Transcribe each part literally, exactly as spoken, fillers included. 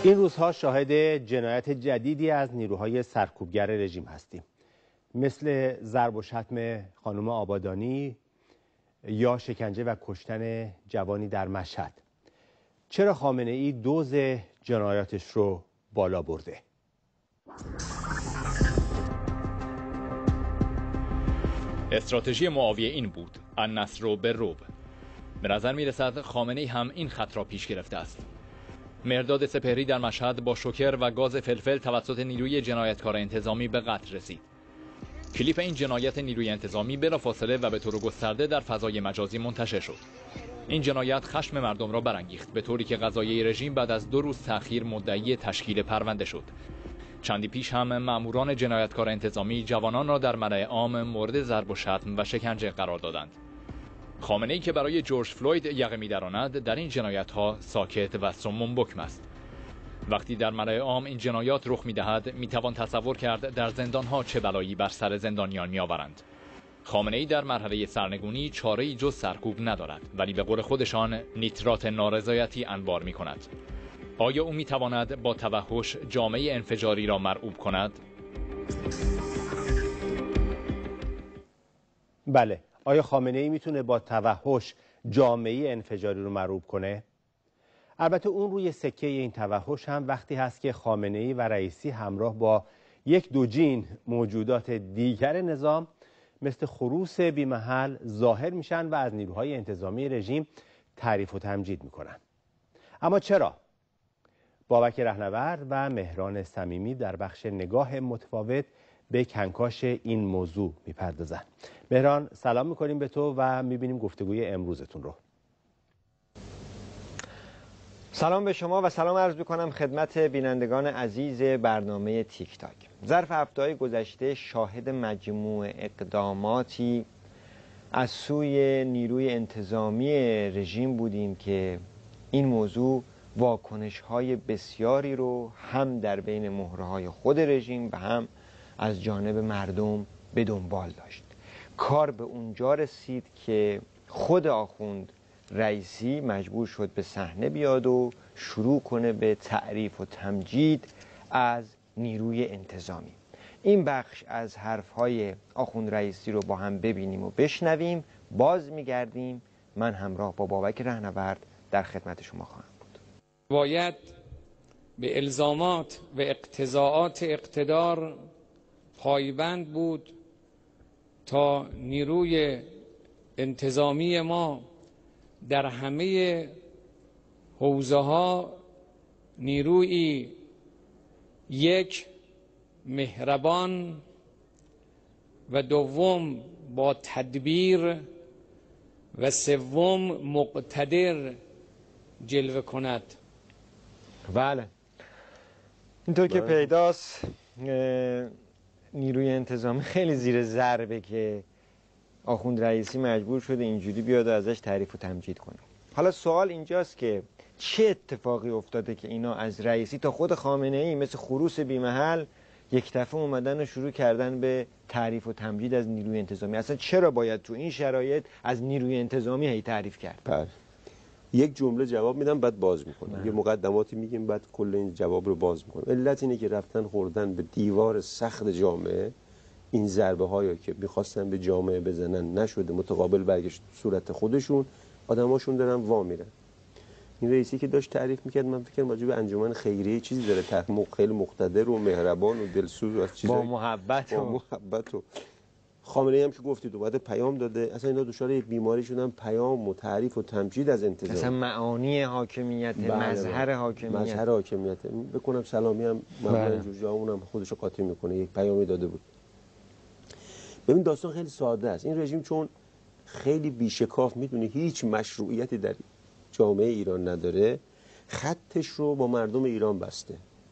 این روزها شاهد جنایت جدیدی از نیروهای سرکوبگر رژیم هستیم، مثل ضرب و شتم خانم آبادانی یا شکنجه و کشتن جوانی در مشهد. چرا خامنه ای دوز جنایاتش رو بالا برده؟ استراتژی معاویه این بود: النصر بالرعب. به نظر می رسد خامنه ای هم این خط را پیش گرفته است. مهرداد سپهری در مشهد با شوکر و گاز فلفل توسط نیروی جنایتکار انتظامی به قتل رسید. کلیپ این جنایت نیروی انتظامی بلافاصله و به طور گسترده در فضای مجازی منتشر شد. این جنایت خشم مردم را برانگیخت، به طوری که قضاییه رژیم بعد از دو روز تأخیر مدعی تشکیل پرونده شد. چندی پیش هم ماموران جنایتکار انتظامی جوانان را در ملأ عام مورد ضرب و شتم و شکنجه قرار دادند. خامنه ای که برای جورج فلوید یقه می‌دراند در این جنایت‌ها ساکت و صم بکم است. وقتی در ملأ عام این جنایات رخ می‌دهد می‌توان تصور کرد در زندان‌ها چه بلایی بر سر زندانیان می‌آورند. خامنه ای در مرحله سرنگونی چاره‌ای جز سرکوب ندارد، ولی به قول خودشان نیترات نارضایتی انبار می‌کند. آیا او می‌تواند با توحش جامعه انفجاری را مرعوب کند؟ بله. آیا خامنه ای میتونه با توحش جامعه انفجاری رو مرعوب کنه؟ البته اون روی سکه این توحش هم وقتی هست که خامنه ای و رئیسی همراه با یک دوجین موجودات دیگر نظام مثل خروس بی‌محل ظاهر میشن و از نیروهای انتظامی رژیم تعریف و تمجید میکنن. اما چرا؟ بابک رهنورد و مهران صمیمی در بخش نگاه متفاوت به کنکاش این موضوع میپردازن. مهران، سلام میکنیم به تو و میبینیم گفتگوی امروزتون رو. سلام به شما و سلام عرض میکنم خدمت بینندگان عزیز برنامه تیک تاک. ظرف هفته‌های گذشته شاهد مجموع اقداماتی از سوی نیروی انتظامی رژیم بودیم که این موضوع واکنش‌های بسیاری رو هم در بین مهره‌های خود رژیم و هم از جانب مردم به دنبال داشت. کار به اونجا رسید که خود آخوند رئیسی مجبور شد به صحنه بیاد و شروع کنه به تعریف و تمجید از نیروی انتظامی. این بخش از حرفهای آخوند رئیسی رو با هم ببینیم و بشنویم، باز میگردیم. من همراه با بابک رهنورد در خدمت شما خواهم بود. باید به الزامات و اقتضاعات اقتدار پایبند بود تا نیروی انتظامی ما در همه حوزه ها نیروی یک مهربان و دوم با تدبیر و سوم مقتدر جلوه کند. بله، اینطور که پیداست نیروی انتظامی خیلی زیر ضربه که آخوند رئیسی مجبور شده اینجوری بیاد و ازش تعریف و تمجید کنه. حالا سوال اینجاست که چه اتفاقی افتاده که اینا از رئیسی تا خود خامنه ای مثل خروس بی‌محل یک دفعه اومدن و شروع کردن به تعریف و تمجید از نیروی انتظامی؟ اصلا چرا باید تو این شرایط از نیروی انتظامی هی تعریف کرد؟ بله، یک جمله جواب میدم بعد باز میکنم، یه مقدماتی میگیم بعد کل این جواب رو باز میکنم. علت اینه که رفتن خوردن به دیوار سخت جامعه. این ضربه هایی که میخواستن به جامعه بزنن نشده، متقابل برگشت صورت خودشون، آدماشون دارن وا میرن. این رئیسی که داشت تعریف میکرد من فکر راجع به انجمن خیریه چیزی داره، تحقیق خیلی مقتدر و مهربان و دلسوز و از چیزا با محبت با محبت و خامنه‌ای هم که گفتید اومده پیام داده. اصلا اینا دچار یک بیماری شدن، پیام و تعریف و تمجید از انتظام، اصلا معانی حاکمیت، مظهر حاکمیت، مظهر حاکمیت. بکنم سلامی هم ممنون اینجور جامون هم خودش رو قاطی میکنه، یک پیامی داده بود. ببین داستان خیلی ساده است. این رژیم چون خیلی بیشکاف میدونه هیچ مشروعیتی در جامعه ایران نداره، خطش رو با مردم ایران بسته.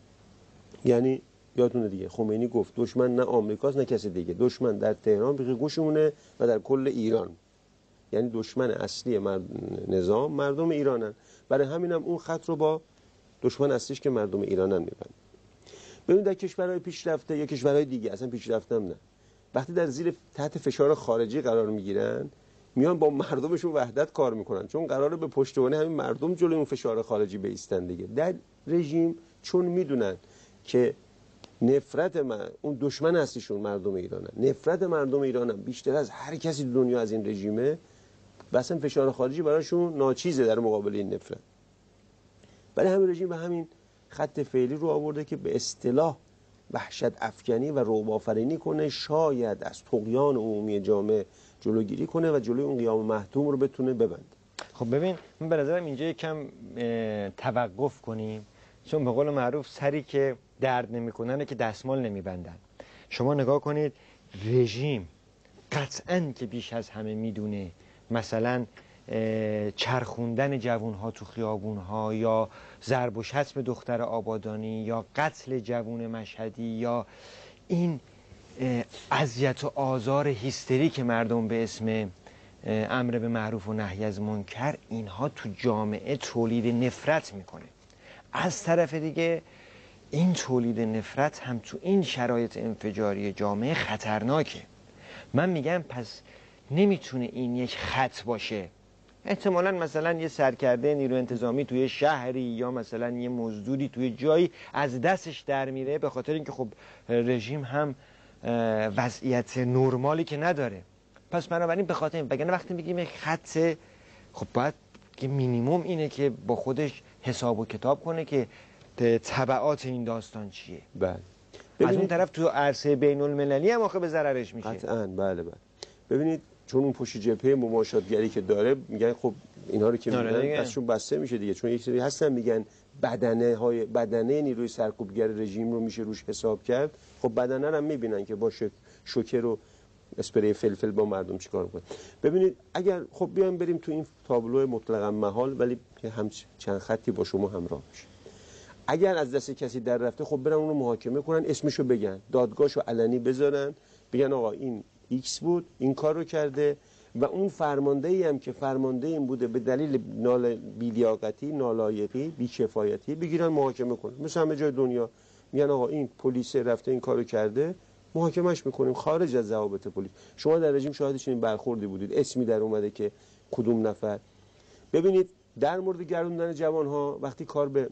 یعنی یادتونه دیگه خمینی گفت دشمن نه آمریکاست نه کسی دیگه، دشمن در تهران بقیه گوشمونه و در کل ایران. یعنی دشمن اصلی مرد... نظام مردم ایرانن. برای همین هم اون خط رو با دشمن اصلیش که مردم ایرانن میبند. ببین در کشورهای پیشرفته یا کشورهای دیگه اصلا پیشرفته هم نه، وقتی در زیر تحت فشار خارجی قرار میگیرن میان با مردمشون وحدت کار میکنن، چون قراره به پشتوانه همین مردم جلوی اون فشار خارجی بایستن دیگه. در رژیم چون میدونن که نفرت من اون دشمن هستیشون مردم ایرانن، نفرت مردم ایرانن بیشتر از هر کسی دنیا از این رژیمه، اصلا فشار خارجی براشون ناچیزه در مقابل این نفرت. برای همین رژیم به همین خط فعلی رو آورده که به اصطلاح وحشت افکنی و رعب آفرینی کنه، شاید از طغیان عمومی جامعه جلوگیری کنه و جلوی اون قیام محتوم رو بتونه ببنده. خب ببین، من به نظرم اینجا یکم توقف کنیم، چون به قول معروف سری که درد نمیکنن که دستمال نمیبندن. شما نگاه کنید، رژیم قطعاً که بیش از همه میدونه مثلا چرخوندن جوانها تو خیابونها یا ضرب و شتم دختر آبادانی یا قتل جوان مشهدی یا این اذیت و آزار هیستری که مردم به اسم امر به معروف و نهی از منکر، اینها تو جامعه تولید نفرت میکنه. از طرف دیگه این تولید نفرت هم تو این شرایط انفجاری جامعه خطرناکه. من میگم پس نمیتونه این یک خط باشه. احتمالاً مثلا یه سرکرده نیرو انتظامی توی شهری یا مثلا یه مزدوری توی جایی از دستش در میره، به خاطر اینکه خب رژیم هم وضعیت نرمالی که نداره. پس بنابراین به خاطر این، وگرنه وقتی میگیم خط، خب باید که مینیمم اینه که با خودش حساب و کتاب کنه که تبعات این داستان چیه. بله. از اون طرف تو عرصه بین المللی هم آخه به ضررش میشه. قطعاً. بله بله. ببینید چون اون پشت جبهه مماشاتگری که داره، میگن خب اینها رو که میگن ازشون بسته میشه دیگه، چون یک سری هستن میگن بدنه های بدنه نیروی سرکوبگر رژیم رو میشه روش حساب کرد. خب بدنه رو هم میبینن که با شوکر و اسپری فلفل با مردم چیکار میکنه. ببینید اگر خب بیایم بریم تو این تابلو مطلقاً محال، ولی هم چند خطی با شما همراه میشه. اگر از دست کسی در رفته، خب برن اونو محاکمه کنن، اسمشو بگن، دادگاهشو علنی بذارن، بگن آقا این ایکس بود، این کار رو کرده و اون فرماندهی هم که فرمانده این بوده به دلیل نال بی‌لیاقتی، نالایقی، بی‌کفایتی بگیرن محاکمه کنن. مثل همه جای دنیا میگن آقا این پلیس رفته این کارو کرده، محاکمش میکنیم خارج از ضوابط پلیس. شما در رژیم شاهدش این برخوردی بودید، اسمی در اومده که کدوم نفر. ببینید در مورد گردوندن جوانها، وقتی کار به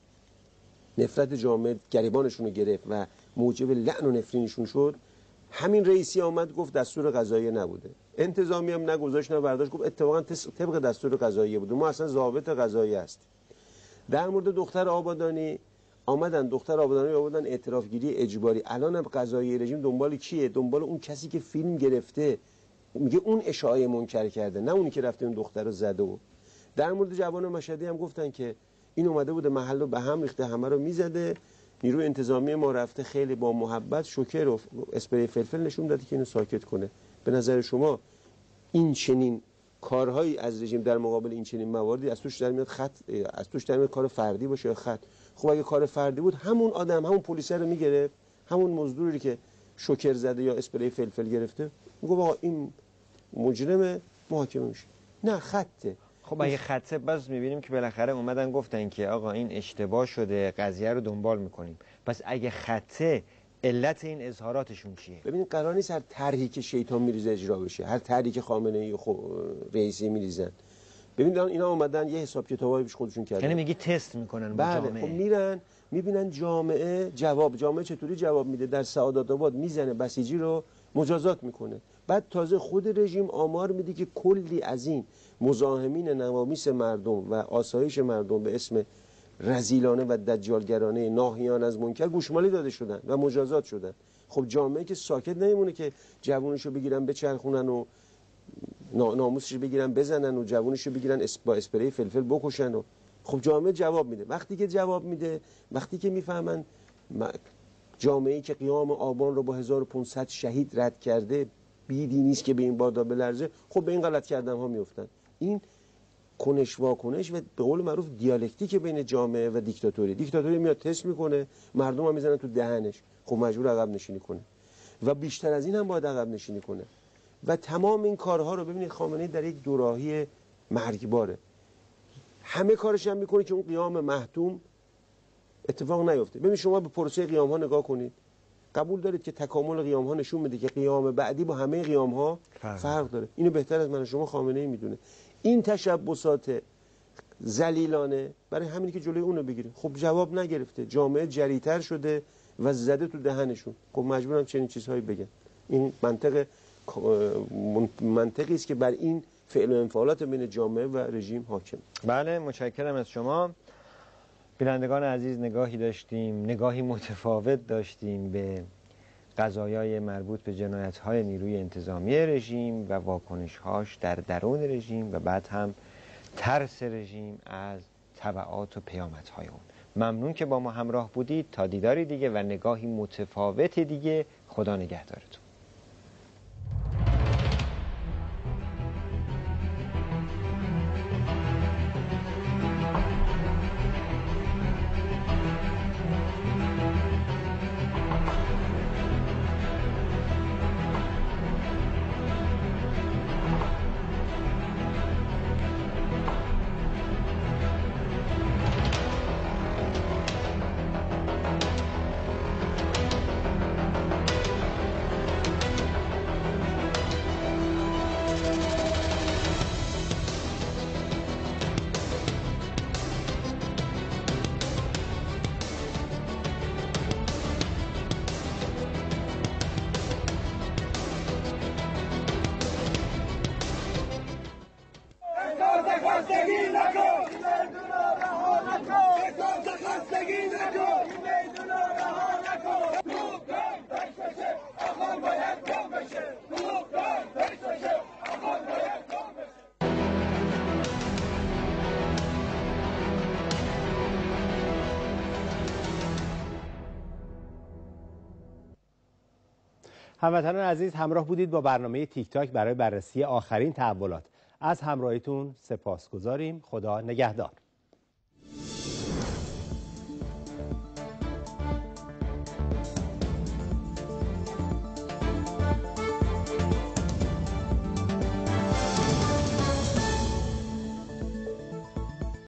نفرت جامعه گریبانشون رو گرفت و موجب لعن و نفرینشون شد، همین رئیسی آمد گفت دستور قضاییه نبوده، انتظامی هم نگذاشت نه برداشت، گفت اتفاقا طبق دستور قضاییه بوده، ما اصلا ضابط قضایی است. در مورد دختر آبادانی آمدن، دختر آبادانی آوردن اعترافگیری اجباری. الان هم قضایی رژیم دنبال کیه؟ دنبال اون کسی که فیلم گرفته، میگه اون اشاعه منکر کرده، نه اونی که رفته اون دختر رو زده. و در مورد جوان مشهدی هم گفتن که این اومده بوده محل رو به هم ریخته، همه رو میزده، نیروی انتظامی ما رفته خیلی با محبت شوکر و اسپری فلفل نشون داده که اینو ساکت کنه. به نظر شما این چنین کارهایی از رژیم در مقابل این چنین مواردی از توش در میاد خط، از توش در میاد کار فردی باشه یا خط؟ خب اگه کار فردی بود، همون آدم همون پلیس رو میگرفت، همون مزدوری که شوکر زده یا اسپری فلفل گرفته، میگه آقا این مجرم، محاکمه میشه. نه خطه. خب اگه خطه، بس میبینیم که بالاخره اومدن گفتن که آقا این اشتباه شده، قضیه رو دنبال میکنیم. پس اگه خطه، علت این اظهاراتشون چیه؟ ببینید قرار نیست هر طرحی که شیطان میریزه اجرا بشه، هر طرحی که خامنه‌ای و رئیسی میریزن. ببینید اینا اومدن یه حساب کتابایی پیش خودشون کردن. یعنی میگی تست میکنن با جامعه. بله. خب میرن میبینن جامعه جواب، جامعه چطوری جواب میده. در سعادت آباد میزنه بسیجی رو مجازات میکنه، بعد تازه خود رژیم آمار میده که کلی از این مزاحمین نوامیس مردم و آسایش مردم به اسم رذیلانه و دجالگرانه ناهیان از منکر گوشمالی داده شدن و مجازات شدن. خب جامعه که ساکت نمیمونه که جوونشو بگیرن بچرخونن و ناموسشو بگیرن بزنن و جوونشو بگیرن با اسپری فلفل بکشن. و خب جامعه جواب میده. وقتی که جواب میده، وقتی که میفهمن جامعه‌ای که قیام آبان رو با هزار و پانصد شهید رد کرده بیدی نیست که به این بادا بلرزه، خب به این غلط کردن ها میافتن. این کنش واکنش و به قول معروف دیالکتیک بین جامعه و دیکتاتوری. دیکتاتوری میاد تست میکنه، مردم هم میزنن تو دهنش، خب مجبور عقب نشینی کنه و بیشتر از این هم باید عقب نشینی کنه. و تمام این کارها رو ببینید خامنه‌ای در یک دوراهی مرگباره. همه کارش هم میکنه که اون قیام محتوم اتفاق نیفته. ببین شما به پروسه قیام ها نگاه کنید، قبول دارید که تکامل قیام ها نشون میده که قیام بعدی با همه قیام ها فرق, فرق داره. اینو بهتر از من شما خامنه‌ای میدونه. این تشبسات ذلیلانه برای همینی که جلوی اونو بگیره. خب جواب نگرفته، جامعه جریتر شده و زده تو دهنشون. خب مجبورم چنین چیزهایی بگن. این منطق منطقی است که بر این فعل و انفعالات بین جامعه و رژیم حاکم. بله، متشکرم از شما. بینندگان عزیز، نگاهی داشتیم، نگاهی متفاوت داشتیم به قضایای مربوط به جنایت‌های نیروی انتظامی رژیم و واکنش‌هاش در درون رژیم و بعد هم ترس رژیم از تبعات و پیامدهای اون. ممنون که با ما همراه بودید. تا دیداری دیگه و نگاهی متفاوت دیگه، خدا نگهدارتون. هموطنان عزیز، همراه بودید با برنامه تیک تاک برای بررسی آخرین تحولات. از همراهیتون سپاسگزاریم. خدا نگهدار.